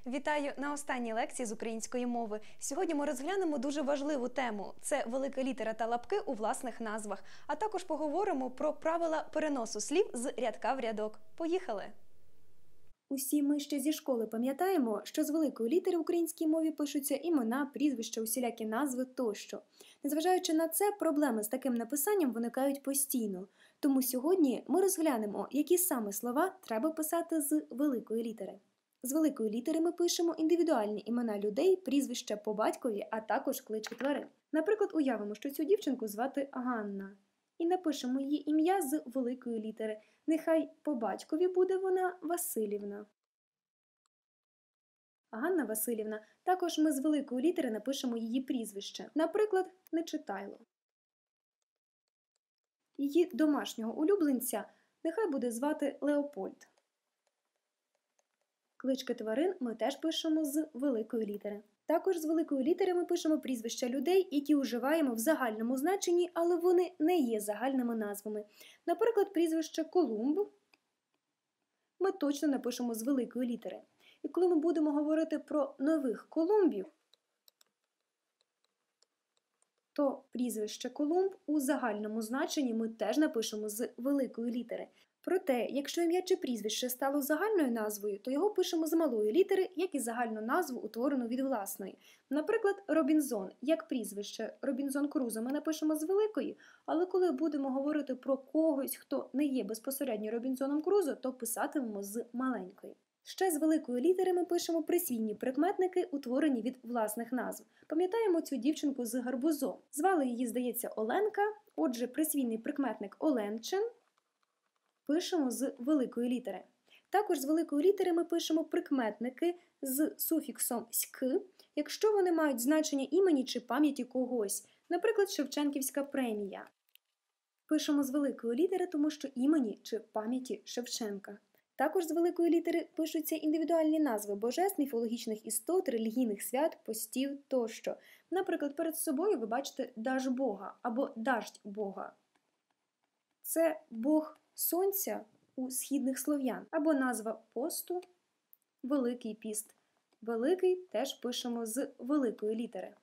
Вітаю на останній лекції з української мови. Сьогодні ми розглянемо дуже важливу тему – це велика літера та лапки у власних назвах. А також поговоримо про правила переносу слів з рядка в рядок. Поїхали! Усі ми ще зі школи пам'ятаємо, що з великої літери в українській мові пишуться імена, прізвища, усілякі назви тощо. Незважаючи на це, проблеми з таким написанням виникають постійно. Тому сьогодні ми розглянемо, які саме слова треба писати з великої літери. З великої літери ми пишемо індивідуальні імена людей, прізвища по батькові, а також клички тварин. Наприклад, уявимо, що цю дівчинку звати Ганна. І напишемо її ім'я з великої літери. Нехай по батькові буде вона Василівна. Ганна Василівна. Також ми з великої літери напишемо її прізвище. Наприклад, Нечитайло. Її домашнього улюбленця нехай буде звати Леопольд. Клички тварин ми теж пишемо з великої літери. Також з великої літери ми пишемо прізвища людей, які вживаємо в загальному значенні, але вони не є загальними назвами. Наприклад, прізвище Колумб ми точно напишемо з великої літери. І коли ми будемо говорити про нових Колумбів, то прізвище Колумб у загальному значенні ми теж напишемо з великої літери. Проте, якщо ім'я чи прізвище стало загальною назвою, то його пишемо з малої літери, як і загальну назву, утворену від власної. Наприклад, Робінзон, як прізвище Робінзон Крузо ми напишемо з великої, але коли будемо говорити про когось, хто не є безпосередньо Робінзоном Крузо, то писатимемо з маленької. Ще з великої літери ми пишемо присвійні прикметники, утворені від власних назв. Пам'ятаємо цю дівчинку з гарбузом. Звали її, здається, Оленка, отже, присвійний прикметник Оленчин пишемо з великої літери. Також з великої літери ми пишемо прикметники з суфіксом «ськ», якщо вони мають значення імені чи пам'яті когось, наприклад, Шевченківська премія. Пишемо з великої літери, тому що імені чи пам'яті Шевченка. Також з великої літери пишуться індивідуальні назви божеств, міфологічних істот, релігійних свят, постів тощо. Наприклад, перед собою ви бачите Дажбога або Даждь Бога. Це Бог Сонця у східних слов'ян. Або назва посту Великий піст. Великий теж пишемо з великої літери.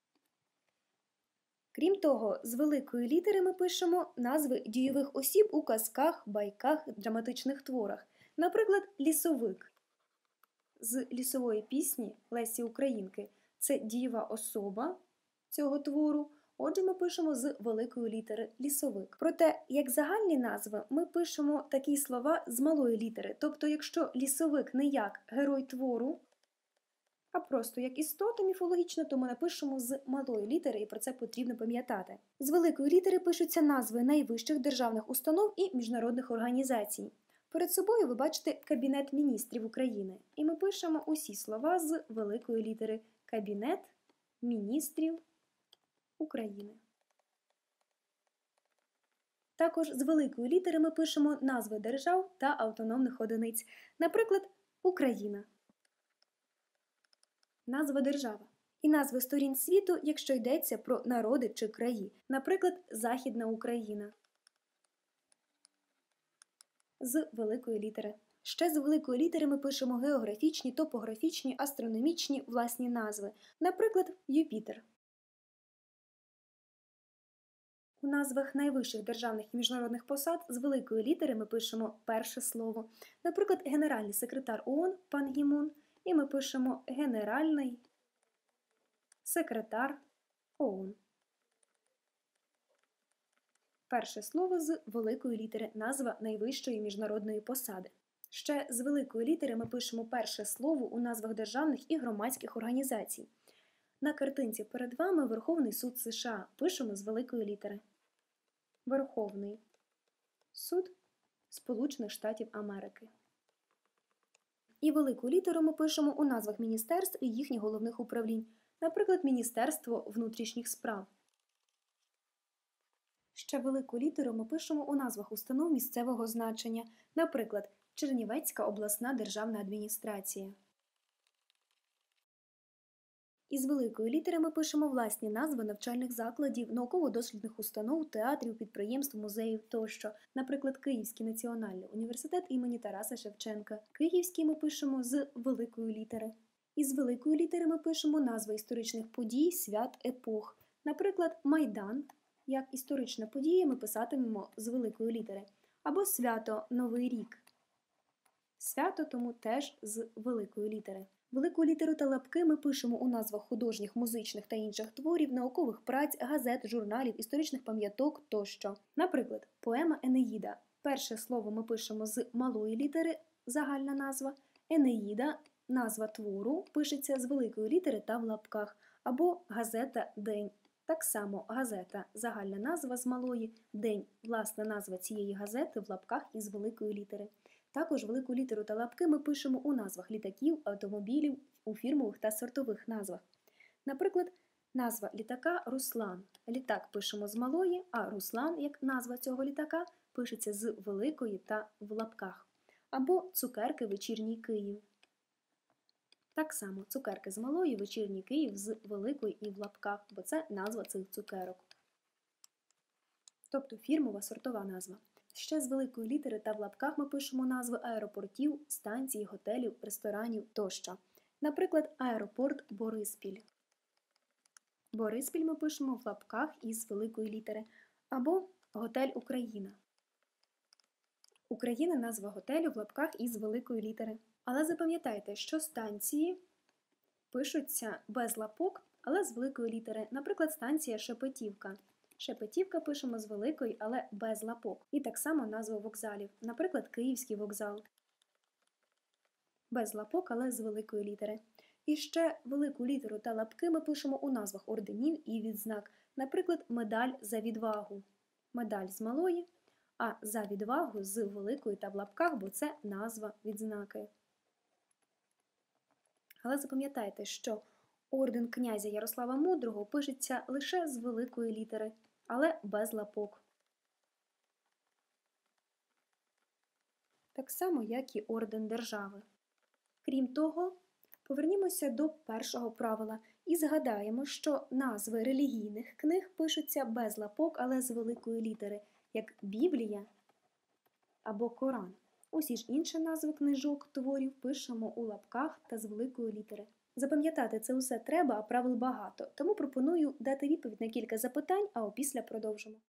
Крім того, з великої літери ми пишемо назви дійових осіб у казках, байках, драматичних творах. Наприклад, лісовик з лісової пісні Лесі Українки. Це дієва особа цього твору. Отже, ми пишемо з великої літери лісовик. Проте, як загальні назви, ми пишемо такі слова з малої літери. Тобто, якщо лісовик не як герой твору, а просто як істота міфологічна, то ми напишемо з малої літери, і про це потрібно пам'ятати. З великої літери пишуться назви найвищих державних установ і міжнародних організацій. Перед собою ви бачите Кабінет міністрів України. І ми пишемо усі слова з великої літери Кабінет міністрів України. Також з великої літери ми пишемо назви держав та автономних одиниць. Наприклад, Україна. Назва держава. І назви сторін світу, якщо йдеться про народи чи краї. Наприклад, Західна Україна. З великої літери. Ще з великої літери ми пишемо географічні, топографічні, астрономічні власні назви. Наприклад, Юпітер. У назвах найвищих державних і міжнародних посад з великої літери ми пишемо перше слово. Наприклад, генеральний секретар ООН Пан Гі Мун, і ми пишемо генеральний секретар ООН. Перше слово з великої літери – назва найвищої міжнародної посади. Ще з великої літери ми пишемо перше слово у назвах державних і громадських організацій. На картинці перед вами Верховний суд США. Пишемо з великої літери. Верховний суд Сполучених Штатів Америки. І велику літеру ми пишемо у назвах міністерств і їхніх головних управлінь. Наприклад, Міністерство внутрішніх справ. Ще велику літеру ми пишемо у назвах установ місцевого значення. Наприклад, Чернівецька обласна державна адміністрація. Із великої літери ми пишемо власні назви навчальних закладів, науково-дослідних установ, театрів, підприємств, музеїв тощо. Наприклад, Київський національний університет імені Тараса Шевченка. Київський ми пишемо з великої літери. Із великої літери ми пишемо назви історичних подій, свят, епох. Наприклад, Майдан, як історична подія, ми писатимемо з великої літери. Або свято Новий рік. Свято тому теж з великої літери. Велику літеру та лапки ми пишемо у назвах художніх, музичних та інших творів, наукових праць, газет, журналів, історичних пам'яток тощо. Наприклад, поема Енеїда. Перше слово ми пишемо з малої літери, загальна назва. Енеїда, назва твору, пишеться з великої літери та в лапках. Або газета «День». Так само газета – загальна назва з малої, день – власна назва цієї газети в лапках із великої літери. Також велику літеру та лапки ми пишемо у назвах літаків, автомобілів, у фірмових та сортових назвах. Наприклад, назва літака – Руслан. Літак пишемо з малої, а Руслан, як назва цього літака, пишеться з великої та в лапках. Або цукерки «Вечірній Київ». Так само цукерки з малої, вечірній Київ з великої і в лапках, бо це назва цих цукерок. Тобто фірмова сортова назва. Ще з великої літери та в лапках ми пишемо назви аеропортів, станцій, готелів, ресторанів тощо. Наприклад, аеропорт Бориспіль. Бориспіль ми пишемо в лапках із великої літери. Або готель Україна. Україна – назва готелю в лапках із великої літери. Але запам'ятайте, що станції пишуться без лапок, але з великої літери. Наприклад, станція Шепетівка. Шепетівка пишемо з великої, але без лапок. І так само назва вокзалів. Наприклад, Київський вокзал. Без лапок, але з великої літери. І ще велику літеру та лапки ми пишемо у назвах орденів і відзнак. Наприклад, медаль за відвагу. Медаль з малої, а за відвагу з великої та в лапках, бо це назва відзнаки. Але запам'ятайте, що орден князя Ярослава Мудрого пишеться лише з великої літери, але без лапок. Так само, як і орден держави. Крім того, повернімося до першого правила і згадаємо, що назви релігійних книг пишуться без лапок, але з великої літери, як Біблія або Коран. Усі ж інші назви книжок, творів пишемо у лапках та з великої літери. Запам'ятати це усе треба, а правил багато, тому пропоную дати відповідь на кілька запитань, а опісля продовжимо.